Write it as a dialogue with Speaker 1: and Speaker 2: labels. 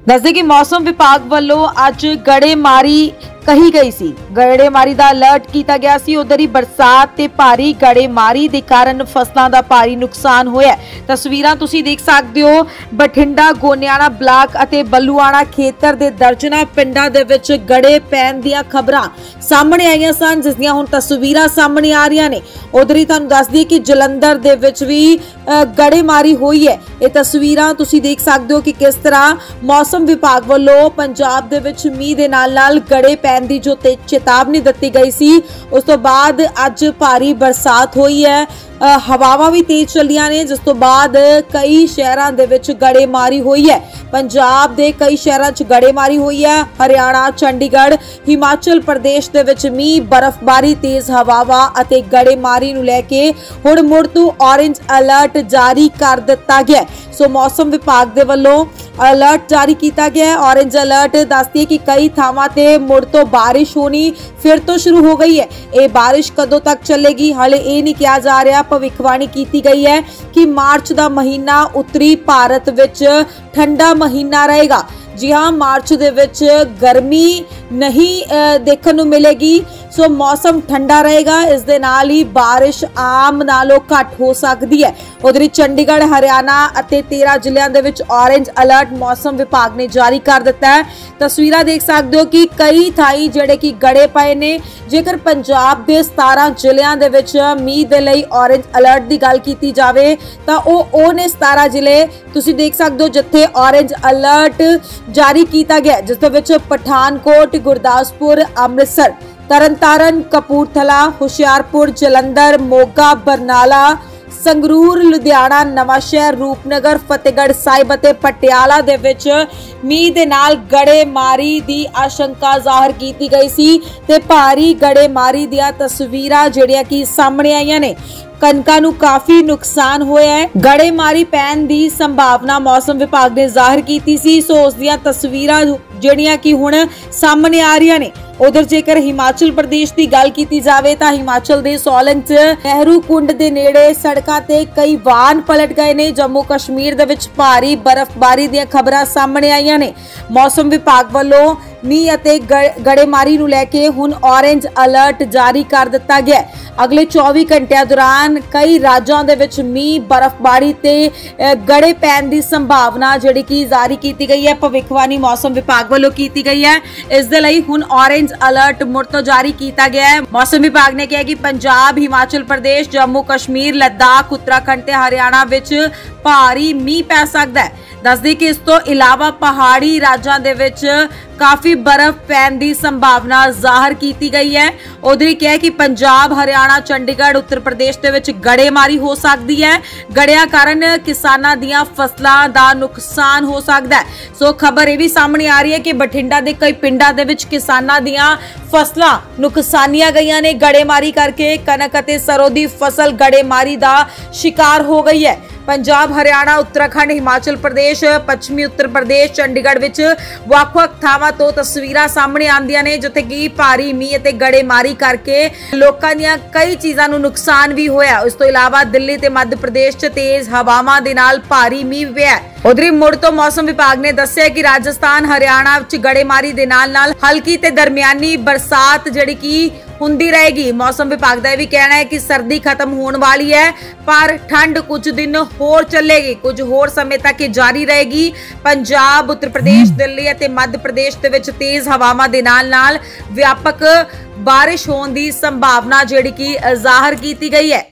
Speaker 1: दसदे कि मौसम विभाग वालों अज गड़ेमारी कही गई सी। गड़ेमारी का अलर्ट किया गया सी। उधर ही बरसात ते भारी गड़ेमारी के कारण फसलों का भारी नुकसान होया। तस्वीरां तुसीं देख सकते हो। बठिंडा गोनियाना ब्लॉक अते बलूआना खेतर के दर्जना पिंडां दे विच गड़े पैण दीआं खबरां सामने आईयां सन, जिस दीआं हुण तस्वीरां सामने आ रही ने। उधर ही तुहानूं दस दईए कि जलंधर दे विच भी गड़ेमारी हुई है। ये तस्वीरां तुसीं देख सकते हो कि किस तरह मौसम विभाग वालों पंजाब दे विच मींह दे नाल गड़े पैण दी जो चेतावनी दी गई सी, उस तो बाद अज भारी बरसात हुई है। हवावां भी तेज चलियां ने, जिस तो बाद कई शहरां दे विच गड़ेमारी हुई है। पंजाब दे कई शहरां च गड़ेमारी हुई है। हरियाणा, चंडीगढ़, हिमाचल प्रदेश दे विच मींह, बर्फबारी, तेज हवावां अते गड़ेमारी नूं लैके हुण मुड़ तों ऑरेंज अलर्ट जारी कर दिता गया। सो मौसम विभाग दे वल्लों अलर्ट जारी किया गया है। ऑरेंज अलर्ट दसदी है कि कई थावां ते मुड़ तो बारिश होनी फिर तो शुरू हो गई है। ये बारिश कदों तक चलेगी हाले ये नहीं कहा जा रहा। भविष्यवाणी की गई है कि मार्च का महीना उत्तरी भारत विच ठंडा महीना रहेगा। जी हाँ, मार्च दे विच गर्मी नहीं देखने को मिलेगी। सो मौसम ठंडा रहेगा। इस दे नाल ही बारिश आम नालों घट हो सकती है। उधर ही चंडीगढ़, हरियाणा अते 13 जिलों के विच ऑरेंज अलर्ट मौसम विभाग ने जारी कर दिता है। तस्वीरां देख सकते हो कि कई थाई जिहड़े कि गड़े पए ने। जेकर पंजाब के 17 जिलों के विच मींह दे लई ऑरेंज अलर्ट की गल की जाए तो वो ने 17 जिले तुसीं देख सकते हो जिथे ऑरेंज अलर्ट जारी किया गया, जिस दे विच पठानकोट, गुरदासपुर, अमृतसर, तरनतारन, कपूरथला, हुशियारपुर, जलंधर, मोगा, बरनाला, संगरूर, लुधियाना, नवांशहर, रूपनगर, फतेहगढ़ साहिब अते पटियाला दे विच मींह दे नाल गड़ेमारी दी आशंका जाहिर की गई सी ते भारी गड़ेमारी दी तस्वीरां जिहड़ियां कि सामने आईयां ने। कनकां नूं काफी नुकसान होया है। गड़ेमारी पैण दी संभावना मौसम विभाग ने जाहिर की सी। सो उस दियां तस्वीरां जिहड़ियां कि हुण सामने आ रही ने। उधर जेकर हिमाचल प्रदेश की गल की जाए तो हिमाचल के सोलन च नेहरू कुंड के नेड़े सड़कों ते कई वाहन पलट गए ने। जम्मू कश्मीर दे विच भारी बर्फबारी दी खबरां सामने आईयां ने। मौसम विभाग वालों मींह अते गड़ेमारी नूं लैके हुण ऑरेंज अलर्ट जारी कर दिता गया। अगले 24 घंटिया दौरान कई राज्यों दे विच मींह, बर्फबारी ते गड़े पैण दी संभावना जिहड़ी कि जारी की गई है। भविष्यवाणी मौसम विभाग वालों की गई है। इस दे लई हुण ऑरेंज अलर्ट मुड़ तो जारी किया गया है। मौसम विभाग ने कहा कि पंजाब, हिमाचल प्रदेश, जम्मू कश्मीर, लद्दाख, उत्तराखंड ते हरियाणा विच भारी मींह पै सकदा है। दस दी कि इस तो इलावा पहाड़ी राज्यों दे विच काफी बर्फ पैण दी संभावना जाहिर की गई है। उधर ही कहा कि पंजाब, हरियाणा, चंडीगढ़, उत्तर प्रदेश दे विच गड़ेमारी हो सकती है। गड़िया कारण किसानां दीआं फसलां दा नुकसान हो सकता है। सो खबर यह भी सामने आ रही है कि बठिंडा दे कई पिंडां दे विच किसानां दीआं फसलां नुकसानियां गईयां ने। गड़ेमारी करके कनक अते सरों दी फसल गड़ेमारी दा शिकार हो गई है। पंजाब, हरियाणा, उत्तराखंड, हिमाचल प्रदेश, पश्चिमी उत्तर प्रदेश, चंडीगढ़ विच ਵੱਖ-ਵੱਖ ਥਾਵਾਂ ਤੋਂ ਤਸਵੀਰਾਂ ਸਾਹਮਣੇ ਆਉਂਦੀਆਂ ਨੇ ਜਿੱਥੇ ਕਿ ਭਾਰੀ ਮੀਂਹ ਅਤੇ ਗੜੇਮਾਰੀ ਕਰਕੇ ਲੋਕਾਂ ਦੀਆਂ ਕਈ ਚੀਜ਼ਾਂ ਨੂੰ ਨੁਕਸਾਨ ਵੀ ਹੋਇਆ। ਇਸ ਤੋਂ ਇਲਾਵਾ ਦਿੱਲੀ ਤੇ ਮੱਧ ਪ੍ਰਦੇਸ਼ 'ਚ ਤੇਜ਼ ਹਵਾਵਾਂ ਦੇ ਨਾਲ ਭਾਰੀ ਮੀਂਹ ਪਿਆ। ਉਧਰ ਮੁੜ ਤੋਂ ਮੌਸਮ ਵਿਭਾਗ ਨੇ ਦੱਸਿਆ ਕਿ ਰਾਜਸਥਾਨ, ਹਰਿਆਣਾ ਵਿੱਚ ਗੜੇਮਾਰੀ ਦੇ ਨਾਲ ਹਲਕੀ ਤੇ ਦਰਮਿਆਨੀ ਬਰਸਾਤ ਜਿਹੜੀ ਕਿ ਹੁੰਦੀ रहेगी। मौसम विभाग का यह भी कहना है कि सर्दी खत्म होने वाली है पर ठंड कुछ दिन होर चलेगी, कुछ होर समय तक जारी रहेगी। पंजाब, उत्तर प्रदेश, दिल्ली और मध्य प्रदेश के विच तेज हवावां दे नाल व्यापक बारिश होने की संभावना जिहड़ी कि जाहिर की गई है।